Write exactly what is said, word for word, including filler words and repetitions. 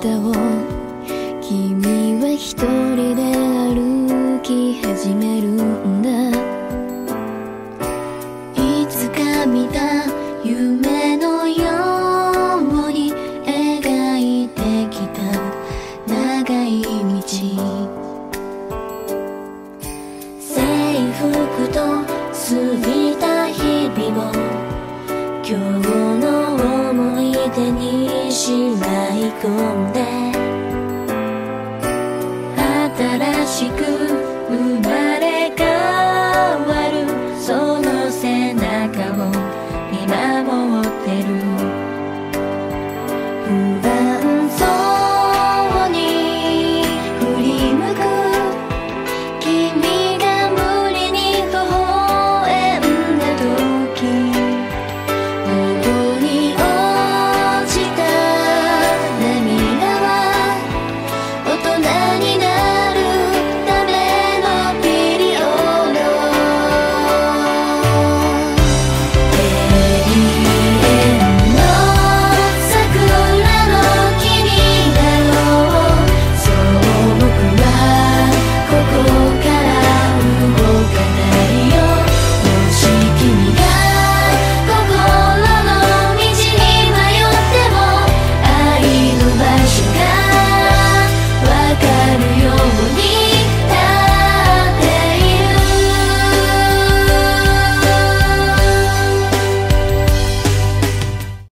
方を君は一人で歩き始めるんだ。いつか見た夢のように描いてきた長い道、制服と過ぎた日々を今日の思い出にしまい込んで、新しく